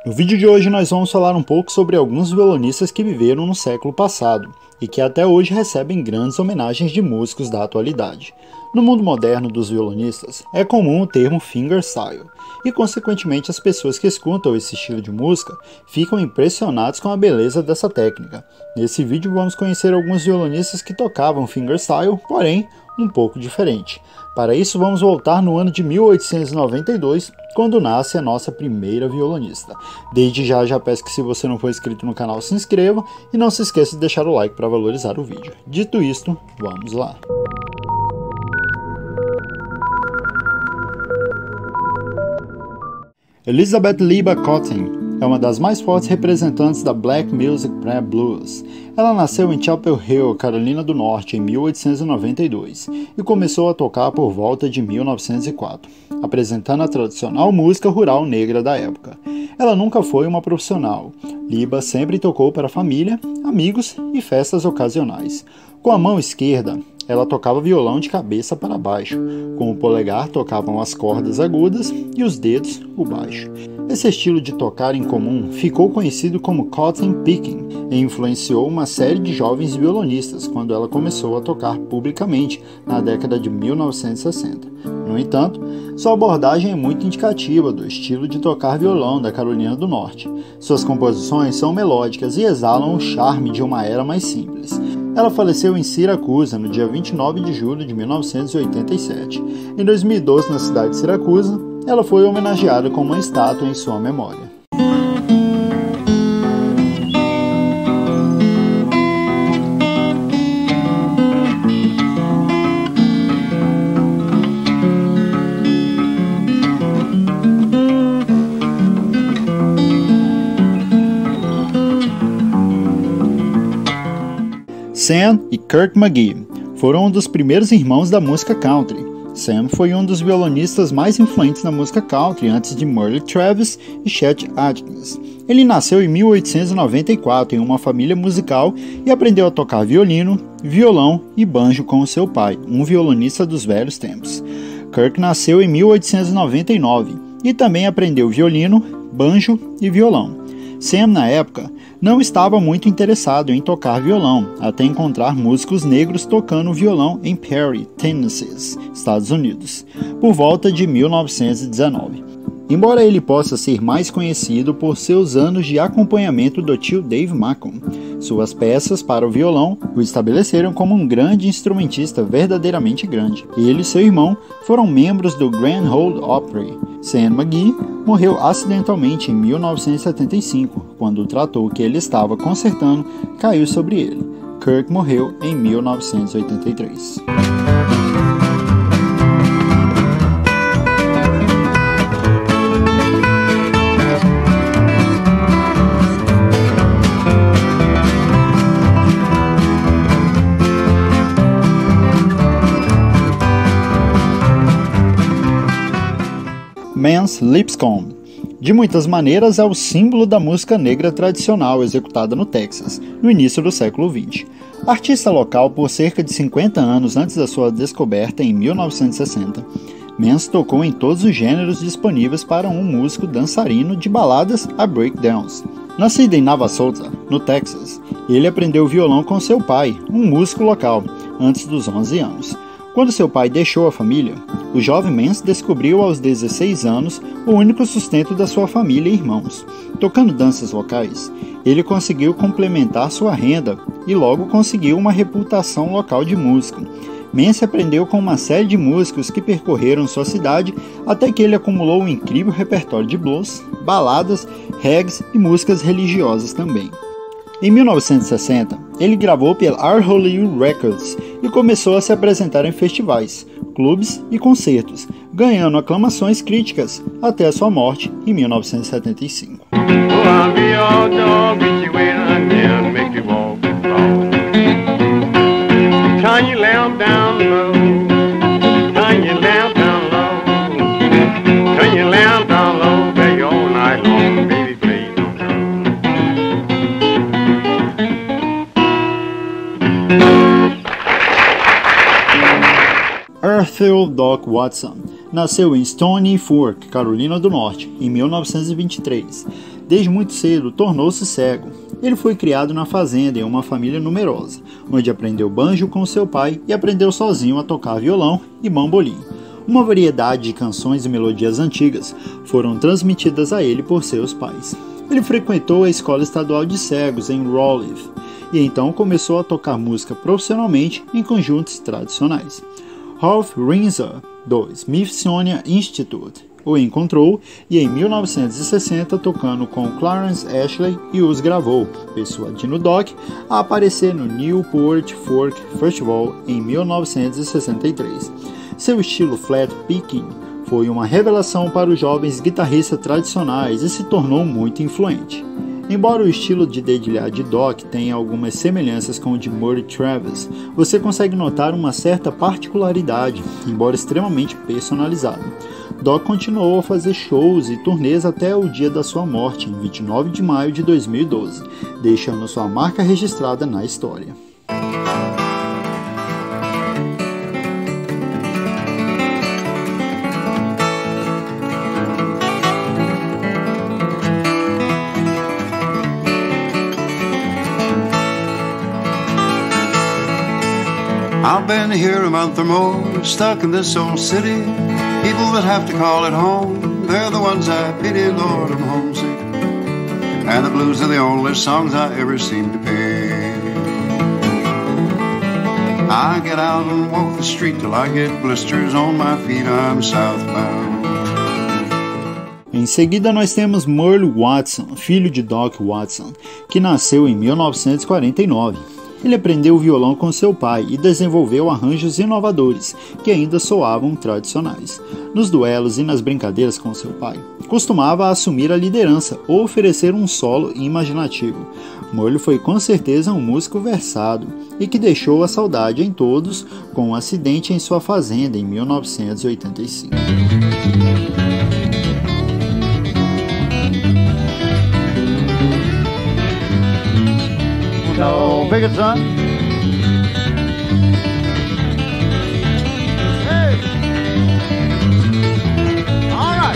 No vídeo de hoje nós vamos falar um pouco sobre alguns violonistas que viveram no século passado e que até hoje recebem grandes homenagens de músicos da atualidade. No mundo moderno dos violonistas, é comum o termo fingerstyle, e consequentemente as pessoas que escutam esse estilo de música ficam impressionadas com a beleza dessa técnica. Nesse vídeo vamos conhecer alguns violonistas que tocavam fingerstyle, porém um pouco diferente. Para isso vamos voltar no ano de 1892, quando nasce a nossa primeira violonista. Desde já peço que, se você não for inscrito no canal, se inscreva e não se esqueça de deixar o like para valorizar o vídeo. Dito isto, vamos lá. Elizabeth Liba Cotten é uma das mais fortes representantes da Black Music Blues. Ela nasceu em Chapel Hill, Carolina do Norte, em 1892 e começou a tocar por volta de 1904, apresentando a tradicional música rural negra da época. Ela nunca foi uma profissional. Liba sempre tocou para a família, amigos e festas ocasionais. Com a mão esquerda, ela tocava violão de cabeça para baixo. Com o polegar tocavam as cordas agudas e os dedos o baixo. Esse estilo de tocar em comum ficou conhecido como cotton picking e influenciou uma série de jovens violonistas quando ela começou a tocar publicamente na década de 1960. No entanto, sua abordagem é muito indicativa do estilo de tocar violão da Carolina do Norte. Suas composições são melódicas e exalam o charme de uma era mais simples. Ela faleceu em Siracusa no dia 29 de julho de 1987. Em 2012, na cidade de Siracusa, ela foi homenageada com uma estátua em sua memória. Sam e Kirk McGee foram um dos primeiros irmãos da música country. Sam foi um dos violonistas mais influentes na música country antes de Merle Travis e Chet Atkins. Ele nasceu em 1894 em uma família musical e aprendeu a tocar violino, violão e banjo com o seu pai, um violonista dos velhos tempos. Kirk nasceu em 1899 e também aprendeu violino, banjo e violão. Sam, na época, não estava muito interessado em tocar violão, até encontrar músicos negros tocando violão em Perry, Tennessee, Estados Unidos, por volta de 1919. Embora ele possa ser mais conhecido por seus anos de acompanhamento do tio Dave Macon, suas peças para o violão o estabeleceram como um grande instrumentista verdadeiramente grande. Ele e seu irmão foram membros do Grand Ole Opry. Sam McGee morreu acidentalmente em 1975, quando o trator que ele estava consertando caiu sobre ele. Kirk morreu em 1983. Mance Lipscomb. De muitas maneiras é o símbolo da música negra tradicional executada no Texas, no início do século XX. Artista local por cerca de 50 anos antes da sua descoberta em 1960, Mance tocou em todos os gêneros disponíveis para um músico dançarino de baladas a breakdowns. Nascido em Navasota, no Texas, ele aprendeu violão com seu pai, um músico local, antes dos 11 anos. Quando seu pai deixou a família, o jovem Mance descobriu aos 16 anos o único sustento da sua família e irmãos. Tocando danças locais, ele conseguiu complementar sua renda e logo conseguiu uma reputação local de músico. Mance aprendeu com uma série de músicos que percorreram sua cidade até que ele acumulou um incrível repertório de blues, baladas, reggae e músicas religiosas também. Em 1960, ele gravou pela Our Hollywood Records e começou a se apresentar em festivais, clubes e concertos, ganhando aclamações críticas até a sua morte em 1975. Arthur Doc Watson nasceu em Stony Fork, Carolina do Norte, em 1923. Desde muito cedo, tornou-se cego. Ele foi criado na fazenda em uma família numerosa, onde aprendeu banjo com seu pai e aprendeu sozinho a tocar violão e bambolim. Uma variedade de canções e melodias antigas foram transmitidas a ele por seus pais. Ele frequentou a Escola Estadual de Cegos em Rowley e então começou a tocar música profissionalmente em conjuntos tradicionais. Ralph Rinzer, do Smithsonian Institute, o encontrou e em 1960, tocando com Clarence Ashley, e os gravou, persuadindo Doc a aparecer no Newport Folk Festival em 1963. Seu estilo flat picking foi uma revelação para os jovens guitarristas tradicionais e se tornou muito influente. Embora o estilo de dedilhar de Doc tenha algumas semelhanças com o de Muddy Travis, você consegue notar uma certa particularidade, embora extremamente personalizado. Doc continuou a fazer shows e turnês até o dia da sua morte, em 29 de maio de 2012, deixando sua marca registrada na história. I've been here a month or more, stuck in this old city. People that have to call it home, they're the ones I pity, Lord, I'm homesick. And the blues are the only songs I ever seem to pick. I get out and walk the street till I get blisters on my feet, I'm southbound. Em seguida nós temos Merle Watson, filho de Doc Watson, que nasceu em 1949. Ele aprendeu o violão com seu pai e desenvolveu arranjos inovadores, que ainda soavam tradicionais. Nos duelos e nas brincadeiras com seu pai, costumava assumir a liderança ou oferecer um solo imaginativo. Merle foi com certeza um músico versado e que deixou a saudade em todos com um acidente em sua fazenda em 1985. No, pick it, son. Hey. All right.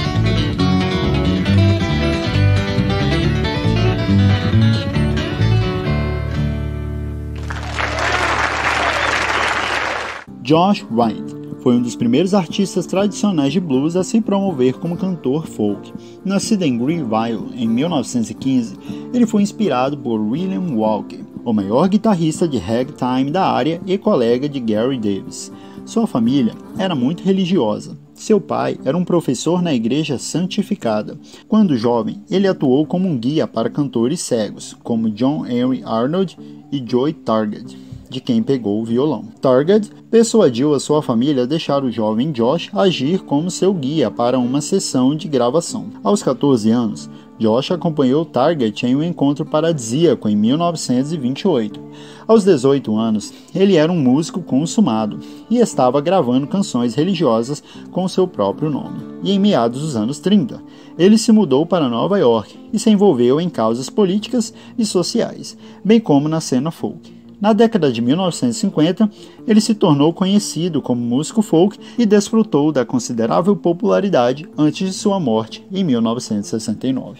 Josh Wright foi um dos primeiros artistas tradicionais de blues a se promover como cantor folk. Nascido em Greenville em 1915, ele foi inspirado por William Walker, o maior guitarrista de ragtime da área e colega de Gary Davis. Sua família era muito religiosa. Seu pai era um professor na igreja santificada. Quando jovem, ele atuou como um guia para cantores cegos, como John Henry Arnold e Joey Target, de quem pegou o violão. Target persuadiu a sua família a deixar o jovem Josh agir como seu guia para uma sessão de gravação. Aos 14 anos, Josh acompanhou Target em um encontro paradisíaco em 1928. Aos 18 anos, ele era um músico consumado e estava gravando canções religiosas com seu próprio nome. E em meados dos anos 30, ele se mudou para Nova York e se envolveu em causas políticas e sociais, bem como na cena folk. Na década de 1950, ele se tornou conhecido como músico folk e desfrutou da considerável popularidade antes de sua morte em 1969.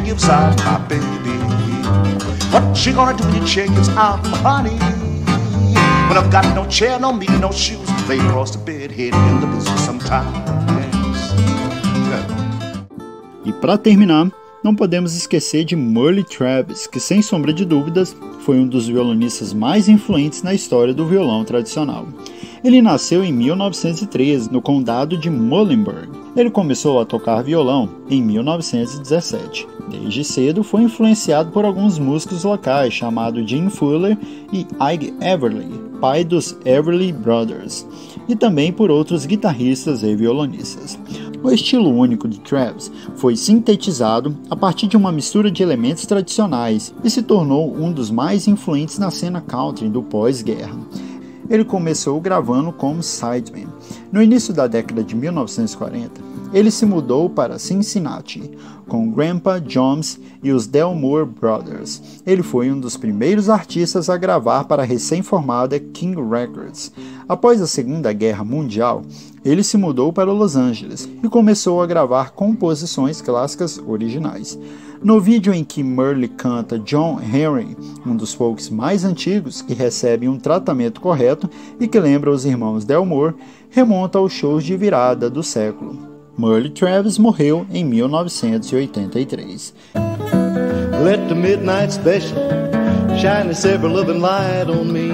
E para terminar, não podemos esquecer de Merle Travis, que sem sombra de dúvidas foi um dos violonistas mais influentes na história do violão tradicional. Ele nasceu em 1913 no condado de Muhlenberg. Ele começou a tocar violão em 1917. Desde cedo foi influenciado por alguns músicos locais chamados Jim Fuller e Ike Everly, pai dos Everly Brothers, e também por outros guitarristas e violonistas. O estilo único de Travis foi sintetizado a partir de uma mistura de elementos tradicionais e se tornou um dos mais influentes na cena country do pós-guerra. Ele começou gravando como sideman. No início da década de 1940, ele se mudou para Cincinnati, com Grandpa Jones e os Delmore Brothers. Ele foi um dos primeiros artistas a gravar para a recém-formada King Records. Após a Segunda Guerra Mundial, ele se mudou para Los Angeles e começou a gravar composições clássicas originais. No vídeo em que Merle canta John Henry, um dos folks mais antigos que recebe um tratamento correto e que lembra os irmãos Delmore, remonta aos shows de virada do século. Merle Travis morreu em 1983. Let the midnight special shine its ever-loving light on me.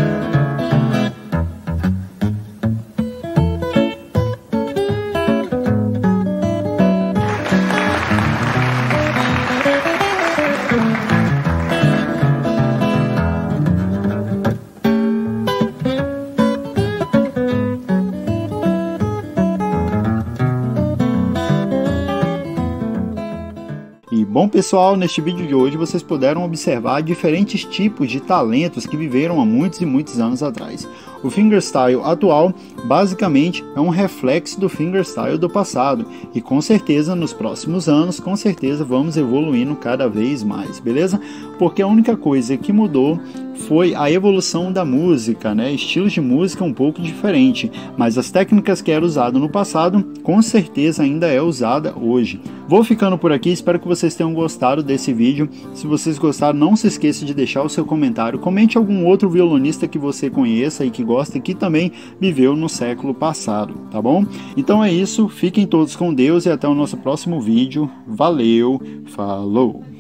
Bom pessoal, neste vídeo de hoje vocês puderam observar diferentes tipos de talentos que viveram há muitos e muitos anos atrás. O fingerstyle atual basicamente é um reflexo do fingerstyle do passado e com certeza nos próximos anos, com certeza vamos evoluindo cada vez mais, beleza? Porque a única coisa que mudou foi a evolução da música, né? Estilos de música um pouco diferente, mas as técnicas que eram usadas no passado, com certeza ainda é usada hoje. Vou ficando por aqui, espero que vocês tenham gostado desse vídeo. Se vocês gostaram, não se esqueça de deixar o seu comentário. Comente algum outro violonista que você conheça e que gosta e que também viveu no século passado, tá bom? Então é isso, fiquem todos com Deus e até o nosso próximo vídeo. Valeu, falou!